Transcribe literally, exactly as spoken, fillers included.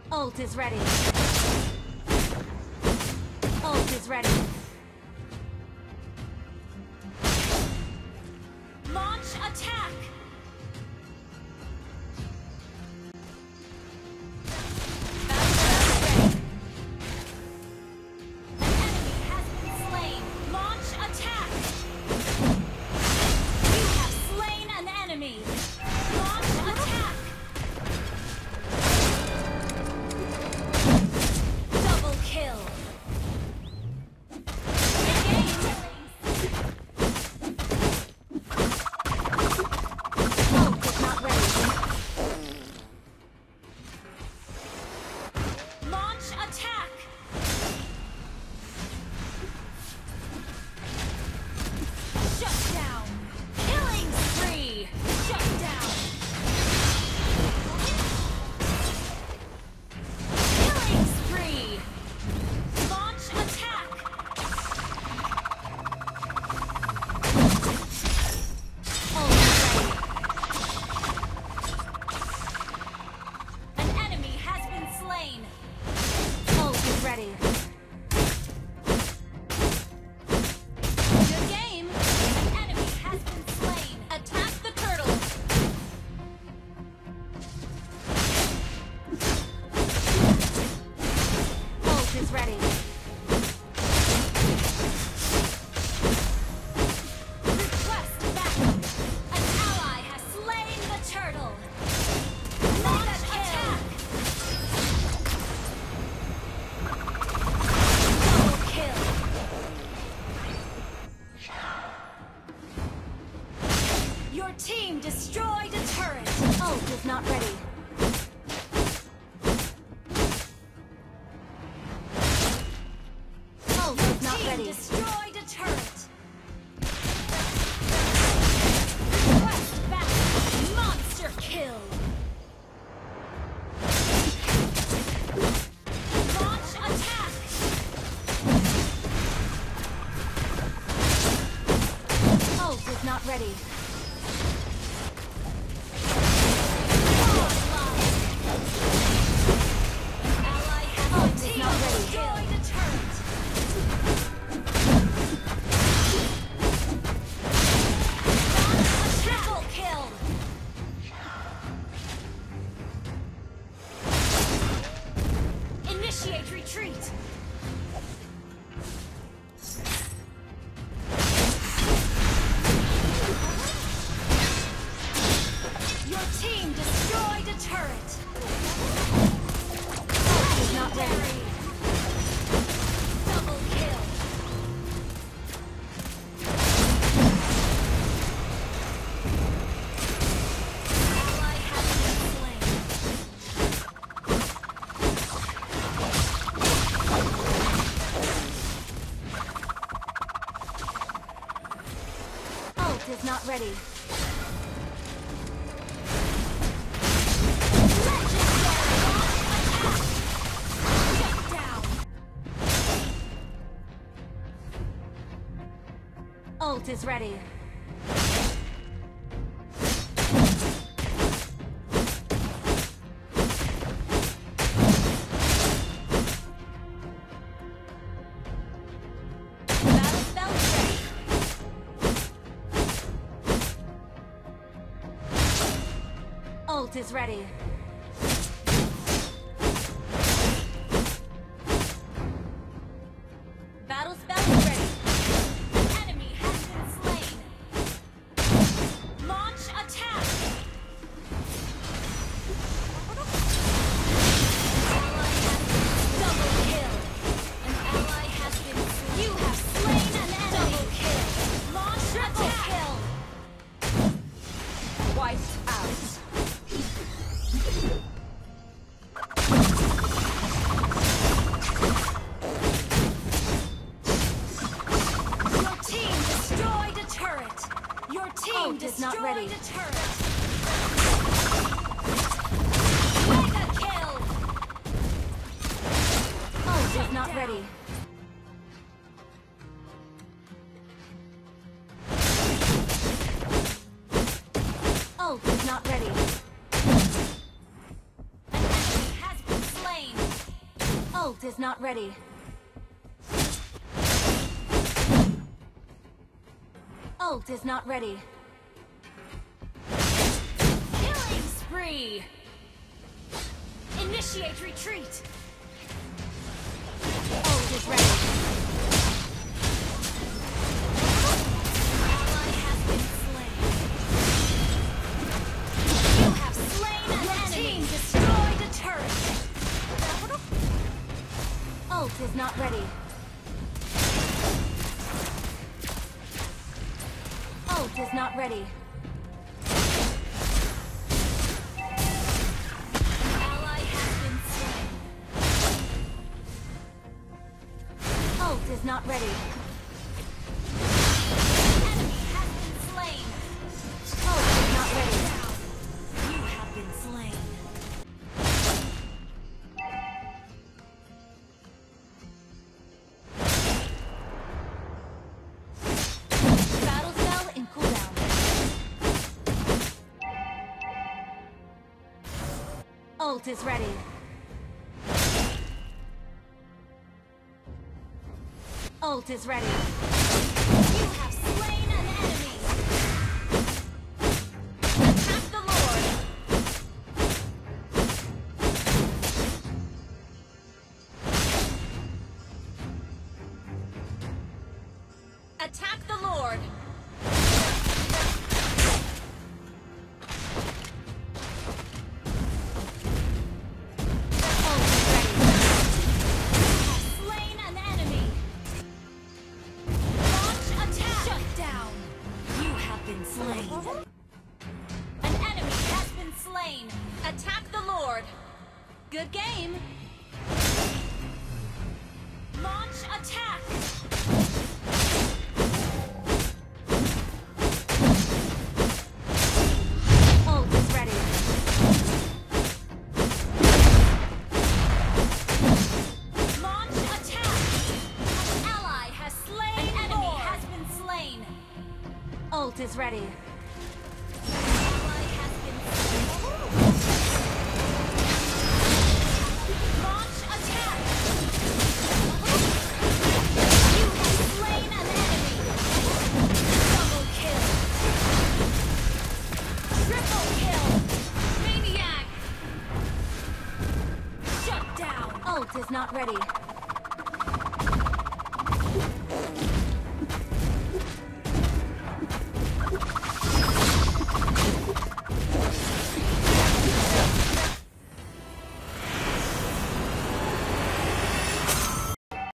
Ult is ready. Ult is ready. Launch attack! Team destroyed a turret. Ult is not ready. Ult is not Team ready. destroyed a turret. Request back. Monster kill. Launch attack. Ult is not ready. Initiate retreat! Your team destroyed a turret! Is not ready. Double kill! Ally has been slain. Ult is not ready. Ult is ready. Battle spell ready. Ult is ready. Battle spell is ready. An enemy has been slain. Launch attack. Ally has double kill. An ally has been slain. You have slain an enemy. Double kill. Launch attack. Wiped out. Your team destroyed a turret. Your team Ult is not destroyed ready. a turret. Mega kill. Ult is not down. ready. Ult is not ready. An enemy has been slain. Ult is not ready. Ult is not ready. Killing spree! Initiate retreat! Ult is ready. Ally has been slain. You have slain an Your enemy! Team destroyed a turret! Ult is not ready. Ult is not ready. Ally has been slain. Ult is not ready. Enemy has been slain. Ult is not ready. You have been slain. Battle spell in cooldown. Ult is ready. Ult is ready. You have slain an enemy. Attack the Lord. Attack the Lord. Ult is ready. Have slain an enemy. Launch attack. Shut down. You have been slain. An enemy has been slain. Attack the Lord. Good game. Launch attack. Ult is ready. Launch attack. An ally has slain. An enemy has been slain. Ult is ready. Ally has been slain. Launch attack. You have slain an enemy. Double kill. Triple kill. Maniac. Shut down. Ult is not ready.